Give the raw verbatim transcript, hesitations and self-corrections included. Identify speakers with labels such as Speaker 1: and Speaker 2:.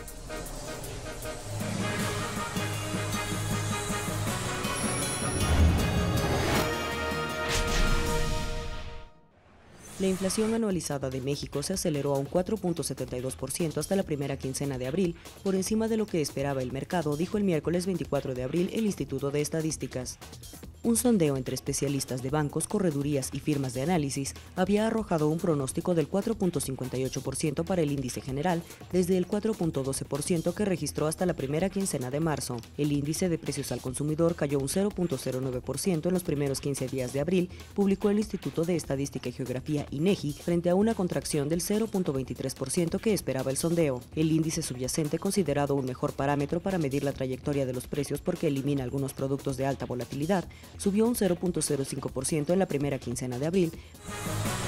Speaker 1: La inflación anualizada de México se aceleró a un cuatro punto setenta y dos por ciento hasta la primera quincena de abril, por encima de lo que esperaba el mercado, dijo el miércoles veinticuatro de abril el Instituto de Estadísticas. Un sondeo entre especialistas de bancos, corredurías y firmas de análisis había arrojado un pronóstico del cuatro punto cincuenta y ocho por ciento para el índice general, desde el cuatro punto doce por ciento que registró hasta la primera quincena de marzo. El índice de precios al consumidor cayó un cero punto cero nueve por ciento en los primeros quince días de abril, publicó el Instituto de Estadística y Geografía INEGI, frente a una contracción del cero punto veintitrés por ciento que esperaba el sondeo. El índice subyacente, considerado un mejor parámetro para medir la trayectoria de los precios porque elimina algunos productos de alta volatilidad, subió un cero punto cero cinco por ciento en la primera quincena de abril.